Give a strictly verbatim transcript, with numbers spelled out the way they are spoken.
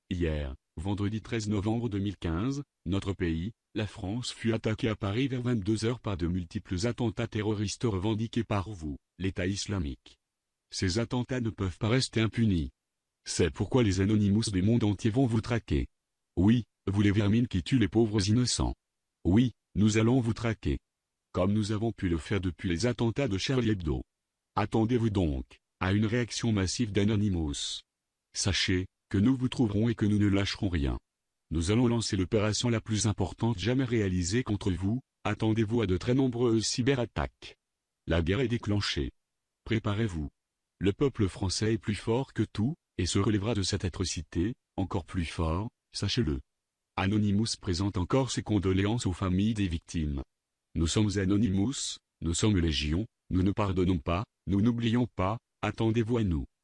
Hier, vendredi treize novembre deux mille quinze, notre pays, la France fut attaqué à Paris vers vingt-deux heures par de multiples attentats terroristes revendiqués par vous, l'État islamique. Ces attentats ne peuvent pas rester impunis. C'est pourquoi les Anonymous du monde entier vont vous traquer. Oui, vous les vermines qui tuent les pauvres innocents. Oui, nous allons vous traquer. Comme nous avons pu le faire depuis les attentats de Charlie Hebdo. Attendez-vous donc à une réaction massive d'Anonymous. Sachez que nous vous trouverons et que nous ne lâcherons rien. Nous allons lancer l'opération la plus importante jamais réalisée contre vous, attendez-vous à de très nombreuses cyberattaques. La guerre est déclenchée. Préparez-vous. Le peuple français est plus fort que tout, et se relèvera de cette atrocité, encore plus fort, sachez-le. Anonymous présente encore ses condoléances aux familles des victimes. Nous sommes Anonymous, nous sommes Légion, nous ne pardonnons pas, nous n'oublions pas, attendez-vous à nous.